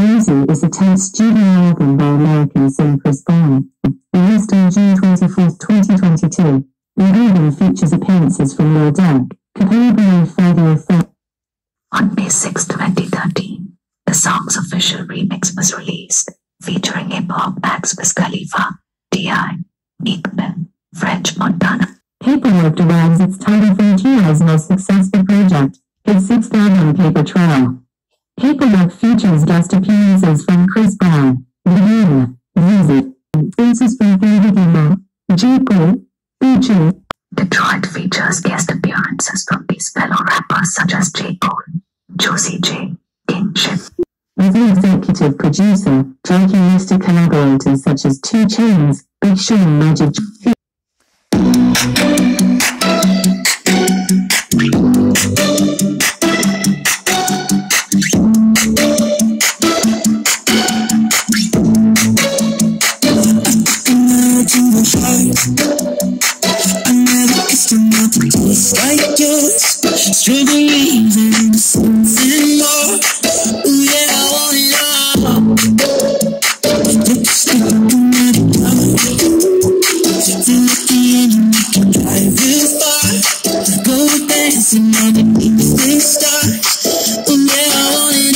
Crazy is the 10th studio album by American singer Chris Brown, released on June 24, 2022. The album features appearances from Lil Durk, Capable and Fabio Fab. On May 6, 2013, the song's official remix was released, featuring hip-hop acts Wiz Khalifa, D.I., Meek Mill, French Montana. Paperwork derives its title from G.I.'s most successful project, his sixth album Paper Trail. Paperwork features guest appearances from Chris Brown, Rihanna, Yeezy, appearances from David Emo, J. Cole, Future. Detroit features guest appearances from these fellow rappers such as J. Cole, Josie J, Kingship. With the executive producer, Drake listed collaborators such as 2 Chainz, Big Sean and Magic. I never kissed another taste like yours. Strawberries and something more. Ooh, yeah, I want it all. Lipstick and red color. Feel lucky and you make it drive real far. Go dancing underneath the stars. Ooh, yeah, I want it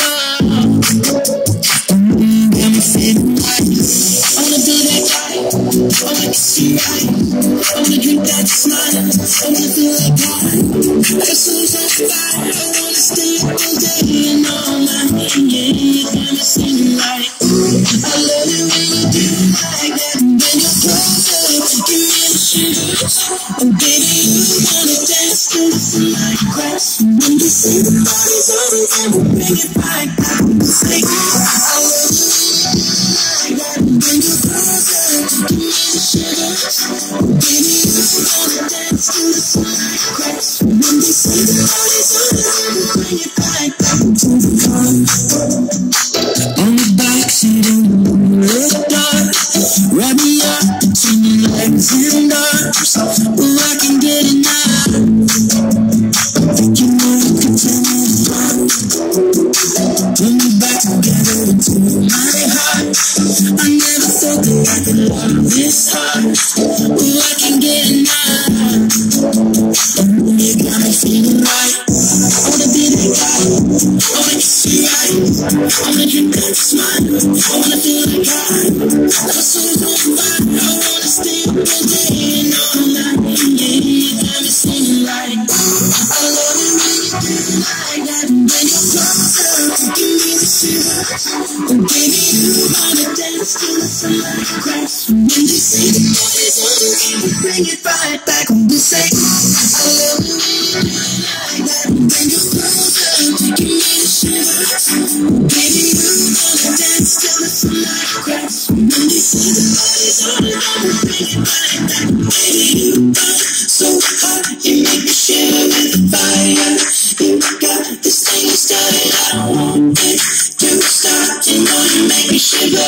all. Ooh, got me feeling right. I wanna do that right. I wanna kiss you right. I wanna drink that smile. I wanna feel like God. Like a soul's on fire. I wanna stay up all day and all night. Yeah, you got me singing right. I love it when you do it like that. When you're closer, give me the shivers. Oh baby, you wanna dance to the sunlight crash. When you see the body's on it and we bring it right back. Say, I love it like that. When you're closer, give me the shivers. Baby, you wanna dance to the sunlight crash. When you see the body's on it and we bring it right back to the car. On the backseat of the red dark, wrap me up between your legs and arms. Oh, I can get it now. You know you can tell me apart. Bring me back together into my heart. I never thought that I could love this hard. Oh, I can get it now. Oh, you got me feeling right. I wanna be that guy. I wanna kiss you right. I wanna drink that smile. I wanna feel like God. Like a soul's on fire. I wanna stay up all day and all night. Yeah, you got me singing right. I love it when you do it like that. When you're closer, give me the shivers. Oh baby, you wanna dance to the sunlight crash. When you say the body's on the game, we bring it right back. When we say, I love it when you do it like that. When you're closer, give me the shivers. Baby, you wanna dance to the sunlight crash. When you say the body's on the game, we bring it right back. Baby, you are so hot, you make me shiver with the fire. You got this thing you started, I don't want it to stop. You know you make me shiver.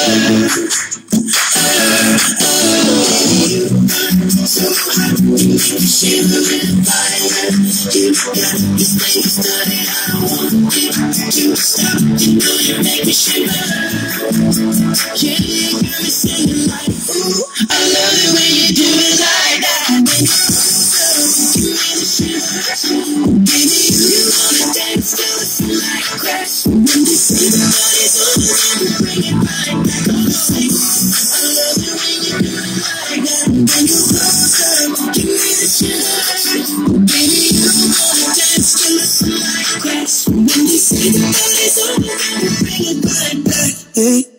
You are so hot, you make me shiver with the fire. You got this thing you started, I don't want it to stop. You know you make me shiver. Yeah, you got me singing like, ooh, I love it when you do it like that. When you give me the shivers. Baby, you wanna dance till the sunlight crash. When you see the body's on the ground, we bring it right back on the face. I love it when you do it like that. When you closer, give me the shivers. Baby, you wanna dance till the sunlight crash. When you see the body's on the ground, we bring it right back. Hey.